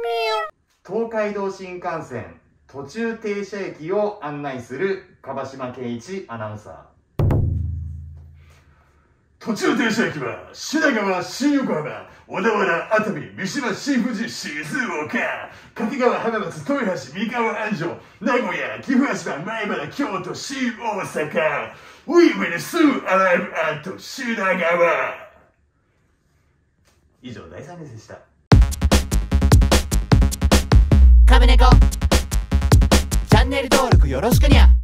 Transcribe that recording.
東海道新幹線途中停車駅を案内する樺島健一アナウンサー。 途中停車駅は品川、新横浜、小田原、熱海、三島、新富士、静岡、掛川、浜松、豊橋、三河安城、名古屋、岐阜羽島、前原、京都、新大阪。We will soon arrive at 品川。 以上、第3列でした。 カメネコチャンネル登録よろしくにゃ。